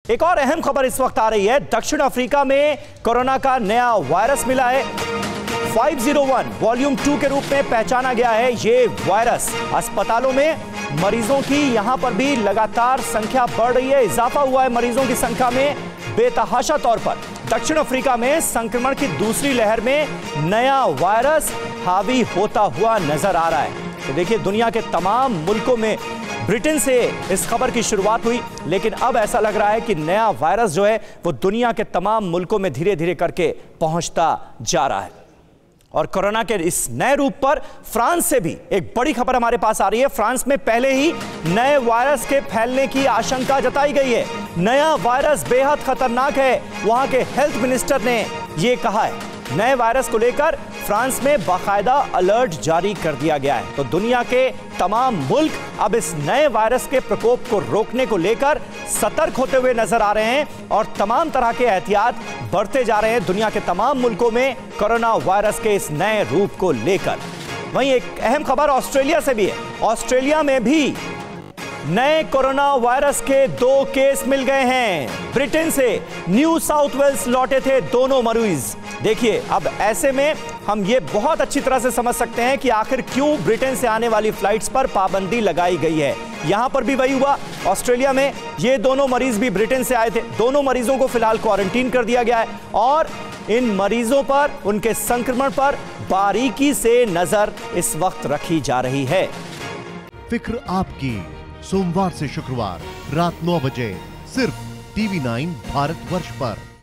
एक और अहम खबर इस वक्त आ रही है। दक्षिण अफ्रीका में कोरोना का नया वायरस मिला है। 501 वॉल्यूम 2 के रूप में पहचाना गया है ये वायरस। अस्पतालों में मरीजों की यहां पर भी लगातार संख्या बढ़ रही है, इजाफा हुआ है मरीजों की संख्या में बेतहाशा तौर पर। दक्षिण अफ्रीका में संक्रमण की दूसरी लहर में नया वायरस हावी होता हुआ नजर आ रहा है। तो देखिए, दुनिया के तमाम मुल्कों में ब्रिटेन से इस खबर की शुरुआत हुई, लेकिन अब ऐसा लग रहा है कि नया वायरस जो है वो दुनिया के तमाम मुल्कों में धीरे धीरे करके पहुंचता जा रहा है। और कोरोना के इस नए रूप पर फ्रांस से भी एक बड़ी खबर हमारे पास आ रही है। फ्रांस में पहले ही नए वायरस के फैलने की आशंका जताई गई है। नया वायरस बेहद खतरनाक है, वहां के हेल्थ मिनिस्टर ने यह कहा है। नए वायरस को लेकर फ्रांस में बाकायदा अलर्ट जारी कर दिया गया है। तो दुनिया के तमाम मुल्क अब इस नए वायरस के प्रकोप को रोकने को लेकर सतर्क होते हुए नजर आ रहे हैं और तमाम तरह के एहतियात बढ़ते जा रहे हैं दुनिया के तमाम मुल्कों में कोरोना वायरस के इस नए रूप को लेकर। वहीं एक अहम खबर ऑस्ट्रेलिया से भी है। ऑस्ट्रेलिया में भी नए कोरोना वायरस के 2 केस मिल गए हैं। ब्रिटेन से न्यू साउथ वेल्स लौटे थे दोनों मरीज। देखिए, अब ऐसे में हम ये बहुत अच्छी तरह से समझ सकते हैं कि आखिर क्यों ब्रिटेन से आने वाली फ्लाइट्स पर पाबंदी लगाई गई है। यहां पर भी वही हुआ। ऑस्ट्रेलिया में ये दोनों मरीज भी ब्रिटेन से आए थे। दोनों मरीजों को फिलहाल क्वारंटीन कर दिया गया है और इन मरीजों पर, उनके संक्रमण पर बारीकी से नजर इस वक्त रखी जा रही है। फिक्र आपकी, सोमवार से शुक्रवार रात 9 बजे सिर्फ TV9 भारतवर्ष पर।